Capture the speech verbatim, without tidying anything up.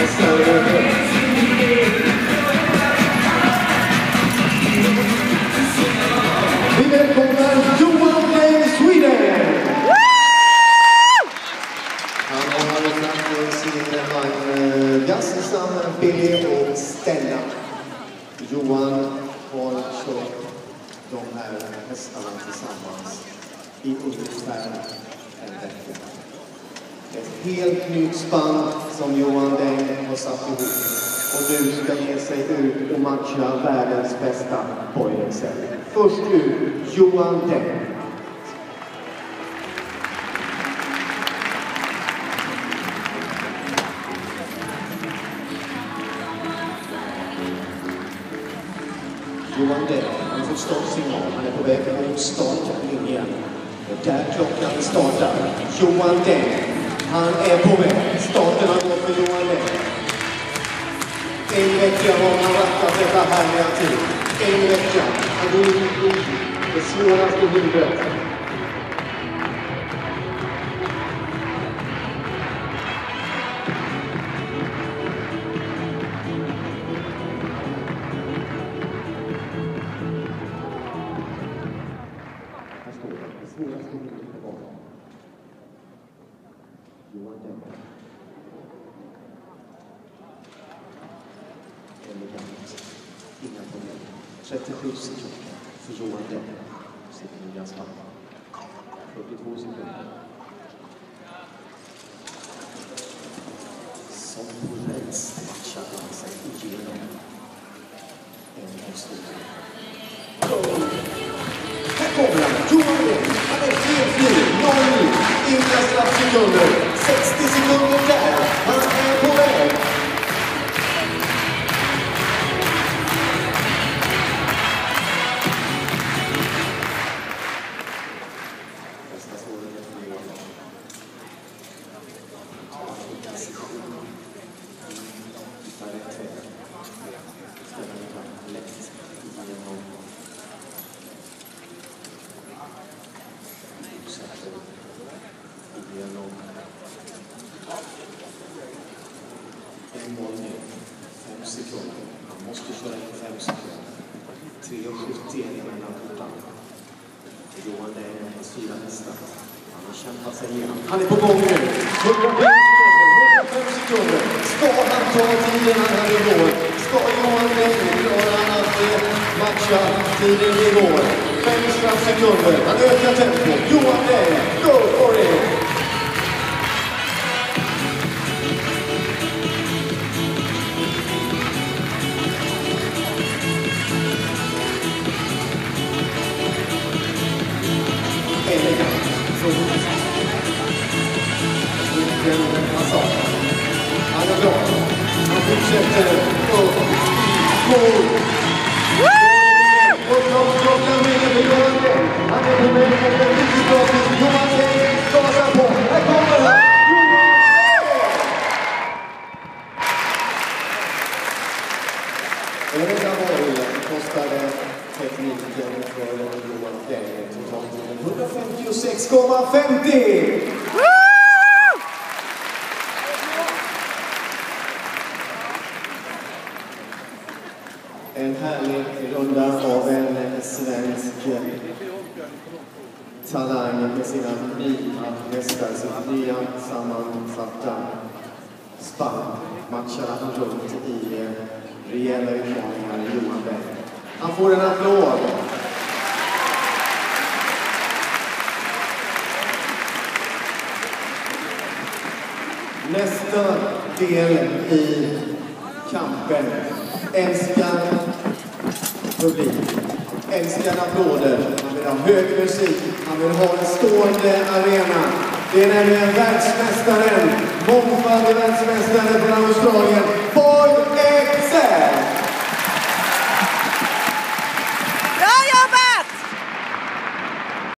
Vi välkomnar Johan Deng, Sweden! Han har lämnat sin vagn Gasselsam, Billy och Stella. Johan har kört de här hästarna tillsammans i ungefär en vecka. Ett helt nytt spann som Johan Deng har satt ihop. Och nu ska ge sig ut och matcha världens bästa pojkexel. Först ut, Johan Deng. Johan Deng, han får startsignal. Han är på väg mot startlinjen. Och där klockan startar. Johan Deng, han är på väg. Starten har gått för Johan Deng. En vecka har han rattat detta härliga tid. En vecka. Han går in i det svåraste huvudet. Här står det. Det svåraste huvudet på banan. Johan Deng. Inga problem. trettiosju sekunder för Johan Deng. Sitter nya spann. fyrtiotvå sekunder. Som på rätt matchar han sig igenom en avslutning. Här kommer han, Johan Deng. Han är helt ny, noll ny. Inga straffsekunder. sextio sekunder där. Han är på väg. En mål nu, fem sekunder. Han måste köra in fem sekunder. tre sjuttio mellan portarna. Johan Deng har fyra hästar. Han har kämpat sig igenom. Han är på gång nu. hundrafem sekunder. Ska han ta tiden han hade i mål? Ska Johan Deng klara att matcha tiden i mål? fem sekunder. Han ökar tempo. Johan Deng, go for it! Han är bra. Han fortsätter upp. Mål. Och klockan vinner för Johan Deng. Han är på väg mot en riktigt bra tid. Johan Deng gasar på. Här kommer han. Den enda bollen kostade tekniken för Johan Deng. Totalt hundrafemtiosex komma femtio. En härlig runda av en svensk talang med sina nya hästar, sitt nya sammansatta spann. Matchar han runt i rejäla utmaningar i Johan Deng. Han får en applåd. Nästa del i kampen. Älskar publik. Älskar applåder. Han vill ha hög musik. Han vill ha en stående arena. Det är nämligen världsmästaren. Mångfaldig världsmästare